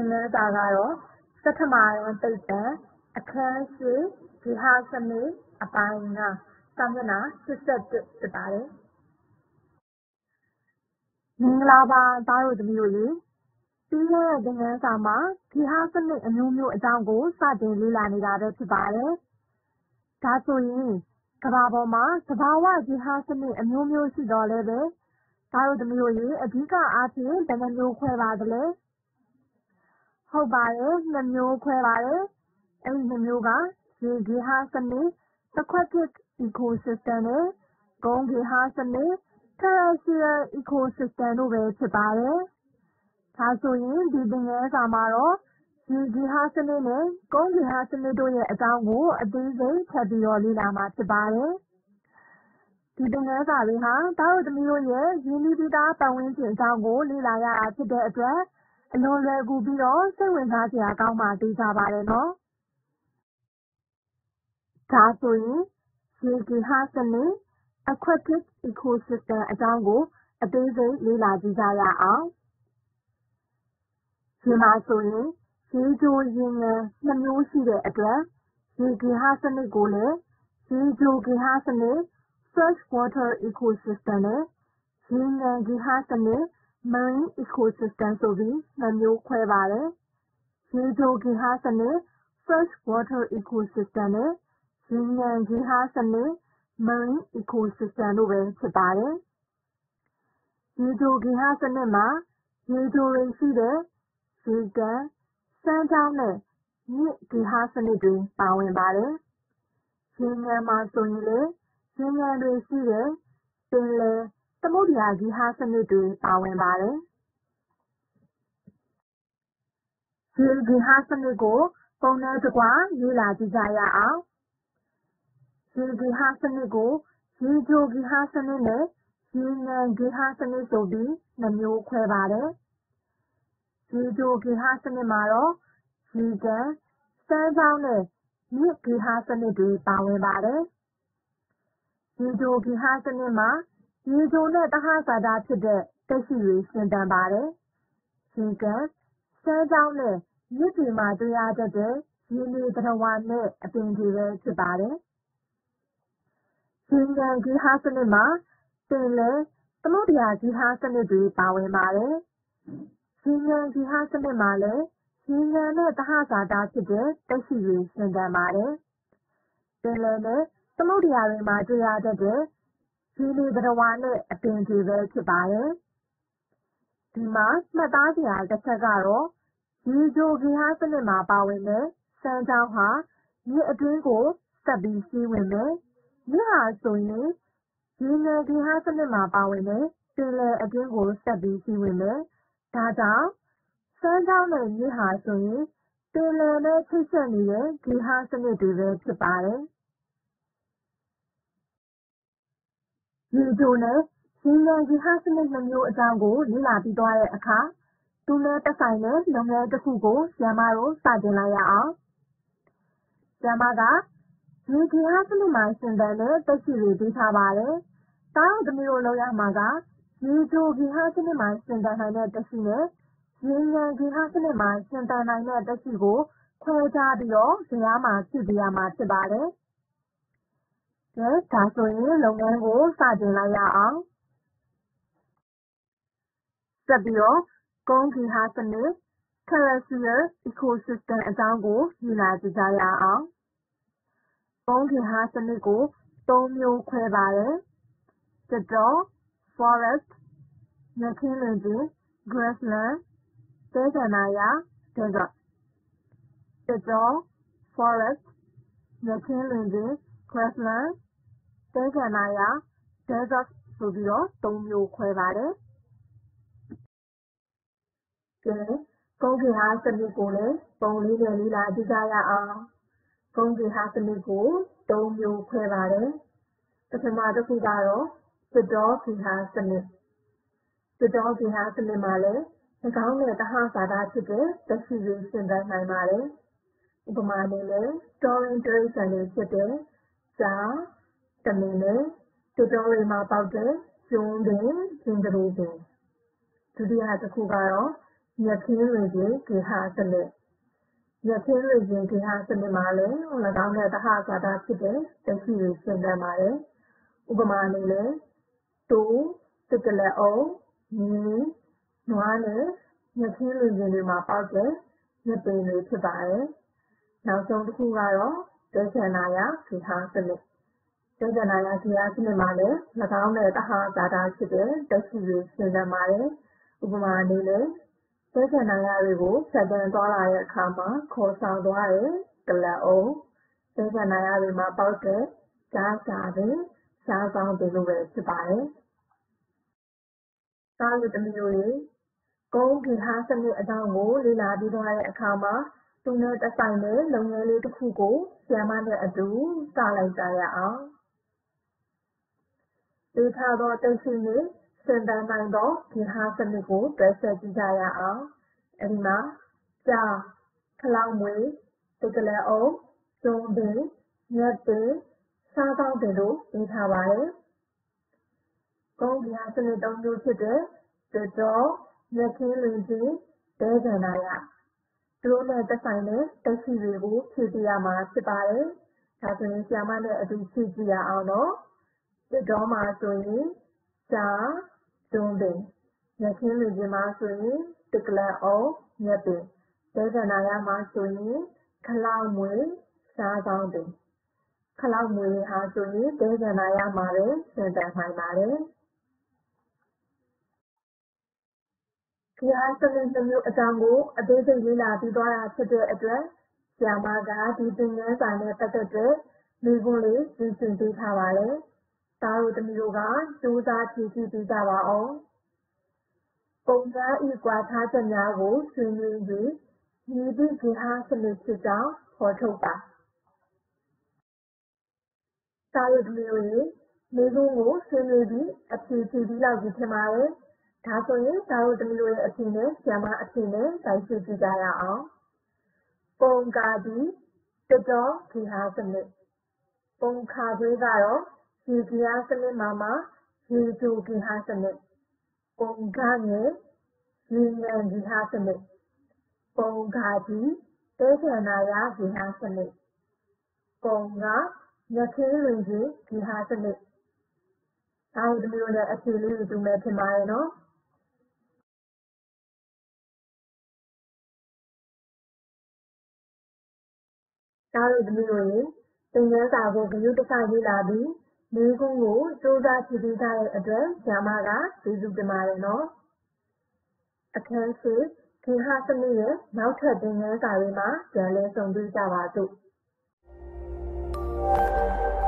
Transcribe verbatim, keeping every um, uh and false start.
ngန်းစာကတော့သတ္တမယံတိတ်တံအခန်းရှိဂေဟစနစ်အပိုင်းကစာမျက်နှာ၈၁ဖြစ်ပါတယ်မင်္ဂလာပါသားတို့သမီးတို့ရေပြီးခဲ့တဲ့သင်ခန်းစာမှာဂေဟစနစ်အမျိုးမျိုးအကြောင်းကိုစတင်လေ့လာနေတာပဲဖြစ်ပါတယ်ဒါဆိုရင်ကမ္ဘာပေါ်မှာသဘာဝဂေဟစနစ်အမျိုးမျိုးရှိတော်လဲပဲသားတို့သမီးတို့ရေအဓိကအားဖြင့်ဘယ်နှမျိုးခွဲပါသလဲဟုတ်ပါတယ်နှစ်မျိုးခွဲပါတယ်အဲ့ဒီနှစ်မျိုးကရေဂေဟစနစ် aquatic ecosystem နဲ့ကုန်းဂေဟစနစ် terrestrial ecosystem တို့ပဲဖြစ်ပါတယ်ဒါဆိုရင်ဒီသင်ခန်းစာမှာတော့ရေဂေဟစနစ်နဲ့ကုန်းဂေဟစနစ်တို့ရဲ့အကြောင်းကိုအသေးစိတ်ထပ်ပြီးတော့လေ့လာမှာဖြစ်ပါတယ်ဒီသင်ခန်းစာလေးဟာသားတို့သမီးတို့ရဲ့ရင်းနှီးပြီးသားပတ်ဝန်းကျင်အကြောင်းကိုလေ့လာရတာဖြစ်တဲ့အတွက်အလွန်လွယ်ကူပြီးတော့စိတ်ဝင်စားစရာကောင်းမှသိကြပါတယ်နော်ဒါဆိုရင်ရေဂေဟစနစ် aquatic ecosystem အကြောင်းကိုအသေးစိတ်လေ့လာကြည့်ကြရအောင်ဒီမှာဆိုရင်ရေချိုရေငန်နှစ်မျိုးရှိတဲ့အတွက်ရေဂေဟစနစ်ကိုလည်းရေချိုဂေဟစနစ် fresh water ecosystem နဲ့ရေငန်ဂေဟစနစ် marine ecosystem ဆိုပြီးနှစ်မျိုးခွဲပါတယ်ရေချိုဂေဟစနစ် fresh water ecosystem နဲ့ရေငန်ဂေဟစနစ် marine ecosystem တို့ပဲဖြစ်ပါတယ်ရေချိုဂေဟစနစ်မှာရေချိုတွေရှိတဲ့ရေကန်စမ်းချောင်းနဲ့မြစ်ဂေဟစနစ်တွေပါဝင်ပါတယ်ရေငန်မှာဆိုရင်လေရေငန်တွေရှိတဲ့ပင်လယ်သမုဒ္ဒရာဂေဟစနစ်တွေပါဝင်ပါတယ်ရေဂေဟစနစ်ကိုပုံနဲ့တကွလေ့လာကြည့်ကြရအောင်ရေဂေဟစနစ်ကိုရေချိုဂေဟစနစ်နဲ့ရေငန်ဂေဟစနစ်ဆိုပြီးနှစ်မျိုးခွဲပါတယ်ရေချိုဂေဟစနစ်မှာတော့ရေကန်စမ်းချောင်းနဲ့မြစ်ဂေဟစနစ်တွေပါဝင်ပါတယ်ရေချိုဂေဟစနစ်မှာရေချိုနဲ့သဟဇာတဖြစ်တဲ့သက်ရှိတွေရှင်သန်ပါတယ်ရေကန်စမ်းချောင်းနဲ့မြစ်တွေမှာတွေ့ရတတ်တဲ့ရေနေသတ္တဝါနဲ့အပင်တွေပဲဖြစ်ပါတယ်ရေငန်ဂေဟစနစ်မှာပင်လယ်သမုဒ္ဒရာဂေဟစနစ်တွေပါဝင်ပါတယ်ရေငန်ဂေဟစနစ်မှာလည်းရေငန်နဲ့သဟဇာတဖြစ်တဲ့သက်ရှိတွေရှင်သန်ပါတယ်ပင်လယ်နဲ့သမုဒ္ဒရာတွေမှာတွေ့ရတတ်တဲ့ရေနေသတ္တဝါနဲ့အပင်တွေပဲဖြစ်ပါတယ်ဒီမှာမှတ်သားစရာတစ်ချက်ကတော့ရေချိုဂေဟစနစ်မှာပါဝင်တဲ့စမ်းချောင်းဟာမြစ်အတွင်းကိုဆက်ပြီးစီးဝင်မယ်မြစ်ဟာဆိုရင်ရေငန်ဂေဟစနစ်မှာပါဝင်တဲ့ပင်လယ်အတွင်းကိုဆက်ပြီးစီးဝင်မယ်ဒါကြောင့်စမ်းချောင်းနဲ့မြစ်ဟာဆိုရင်ပင်လယ်နဲ့ချိတ်ဆက်နေတဲ့ဂေဟစနစ်တွေပဲဖြစ်ပါတယ်ရေချိုနဲ့ရေငန်ဂေဟစနစ်နှစ်မျိုးအကြောင်းကိုလေ့လာပြီးသွားတဲ့အခါသူနဲ့သက်ဆိုင်တဲ့လုပ်ငန်းတစ်ခုကိုဆရာမတို့စတင်လိုက်ရအောင်ဆရာမကရေဂေဟစနစ်မှာရှင်သန်တဲ့သက်ရှိတွေပေးထားပါတယ်။သားတို့သမီးတို့လုပ်ရမှာကရေချိုဂေဟစနစ်မှာရှင်သန်နိုင်တဲ့သက်ရှိနဲ့ရေငန်ဂေဟစနစ်မှာရှင်သန်နိုင်တဲ့သက်ရှိကိုခွဲခြားပြီးတော့ဇယားမှာဖြည့်ပေးရမှာဖြစ်ပါတယ်။ကဲဒါဆိုရင်လုပ်ငန်းကိုစတင်လိုက်ရအောင်။ဆက်ပြီးတော့ကုန်းဂေဟစနစ် terrestrial ecosystem အကြောင်းကိုလေ့လာကြည့်ကြရအောင်။ကုန်းဂေဟစနစ်ကိုသုံးမျိုးခွဲပါတယ်။သစ်တော forest မြက်ခင်းလွင်ပြင် grassland သဲကန္တာရ desert သစ်တော forest မြက်ခင်းလွင်ပြင် grassland သဲကန္တာရ desert ဆိုပြီးတော့သုံးမျိုးခွဲပါတယ်။ကဲကုန်းဂေဟစနစ်ကိုလည်းပုံလေးနဲ့လေ့လာကြည့်ကြရအောင်။ကုန်းဂေဟစနစ်ကိုသုံးမျိုးခွဲပါတယ်။ပထမတစ်ခုကတော့သစ်တောဂေဟစနစ်သစ်တောဂေဟစနစ်မှာလည်း၎င်းနဲ့သဟဇာတဖြစ်တဲ့သက်ရှိတွေရှင်သန်နိုင်ပါတယ်။ဥပမာအနေနဲ့တောရင်းတိရစ္ဆာန်တွေဖြစ်တဲ့ကြား၊သမင်နဲ့သစ်တောတွေမှာပေါက်တဲ့ကျွန်းပင်၊ဂျင်ကတိုပင်ဒုတိယတစ်ခုကတော့ညခင်းလွင်ခြင်းဂေဟစနစ်ညခင်းလွင်ခြင်းဂေဟစနစ်မှာလည်း၎င်းနဲ့သဟဇာတာဖြစ်တဲ့တက်ရှိတွေရှင်းတတ်ပါတယ်ဥပမာအနေနဲ့တူတစ်ကလက်အုပ်ညီနွားနဲ့ညခင်းလွင်ခြင်းတွေမှာပေါက်တဲ့ညပင်တွေဖြစ်ပါတယ်နောက်ဆုံးတစ်ခုကတော့ဒေသနာယဂေဟစနစ်ဒေသနာယဂေဟစနစ်မှာလည်း၎င်းနဲ့သဟဇာတာဖြစ်တဲ့တက်ရှိတွေရှင်းတတ်ပါတယ်ဥပမာအနေနဲ့ဒေသနာယတွေကိုဖြတ်တန်းသွားလာတဲ့အခါမှာခေါ်ဆောင်သွားတဲ့ကလပ်အုပ်ဒေသနာယတွေမှာပေါက်တဲ့ကြားစာတွေရှားဆောင်တွေလိုပဲဖြစ်ပါတယ်။သားလူသမီးတို့ရေကုန်းဂေဟစနစ်အကြောင်းကိုလေ့လာပြီးသွားတဲ့အခါမှာသူနဲ့သက်ဆိုင်တဲ့လုပ်ငန်းလေးတစ်ခုကိုဆရာမနဲ့အတူစလိုက်ကြရအောင်။ဒီထားသောသိရှိနေစင်တန်းနိုင်သောဂေဟစနစ်ကိုတွဲဆက်ကြည့်ကြရအောင်။အဲဒီမှာကြာခလောက်မွေတကလက်အုပ်ကျုံပင်ညက်ပင်စားသောက်တယ်လို့ရေးထားပါတယ်။ကုန်းဂေဟစနစ်သုံးမျိုးဖြစ်တဲ့တတော်ညက်ခင်းလွင်ခြင်းဒေသနာယသူတို့နဲ့သက်ဆိုင်တဲ့တက်ရှိတွေကိုဖြည့်ပြရမှာဖြစ်ပါတယ်။ဒါဆိုရင်ဆရာမနဲ့အတူဖြည့်ကြည့်ရအောင်တော့တတော်မှာဆိုရင်ကြာကျုံပင်ညက်ခင်းလွင်ခြင်းမှာဆိုရင်တကလက်အုပ်ညက်ပင်ဒေသနာယမှာဆိုရင်ခလောက်မွေစားသောက်တယ်ခလောက်မွေဟာဆိုရင်ဒေသနာယမှာပဲရှင်းတတ်နိုင်ပါတယ်ဂေဟစနစ်တစ်မျိုးအကြောင်းကိုအသေးစိတ်လေ့လာပြီးသွားတာဖြစ်တဲ့အတွက်ဆရာမကဒီသင်ခန်းစာနဲ့ပတ်သက်တဲ့မေးခွန်းလေးပြင်ဆင်ပေးထားပါတယ်။သားတို့သမီးတို့ကကြိုးစားဖြေကြည့်ပြီးကြပါအောင်။ပုံစံဤကွာခြားချက်များကိုဆွေးနွေးပြီးညီသည့်ဂေဟစနစ်ဖြစ်ကြောင်းဖော်ထုတ်ပါ။သားတို့သမီးတို့ရေမေးခွန်းကိုဆွေးနွေးပြီးအဖြေဖြေပြီးလောက်ပြီထင်ပါတယ်။ဒါဆိုရင်သားတို့သမီးတို့ရဲ့အဖြေနဲ့ဆရာမအဖြေနဲ့တိုက်ဆွေးကြည့်ကြရအောင်။ပုံကာဒီတတော်ဂေဟစနစ်ပုံခါသေးကတော့ရေဂေဟစနစ်မှာမှာရေချိုဂေဟစနစ်ပုံကငယ်ရေငန်ဂေဟစနစ်ပုံခါဒီဒေသနာယဂေဟစနစ်ပုံကညခင်းလွင်ခြင်းဂေဟစနစ်သားတို့သမီးတို့နဲ့အဖြေလေးတွေတူမယ်ထင်ပါတယ်နော်။သားတို့သမီးတို့ရေသင်ခန်းစာကိုဂရုတစိုက်လေ့လာပြီးမေးခွန်းကိုစူးစမ်းဖြေပေးကြတဲ့အတွက်ဆရာမကကျေးဇူးတင်ပါတယ်နော်။အခန်းရှိဂေဟစနစ်ရဲ့နောက်ထပ်သင်ခန်းစာတွေမှာပြန်လည်ဆုံတွေ့ကြပါစို့။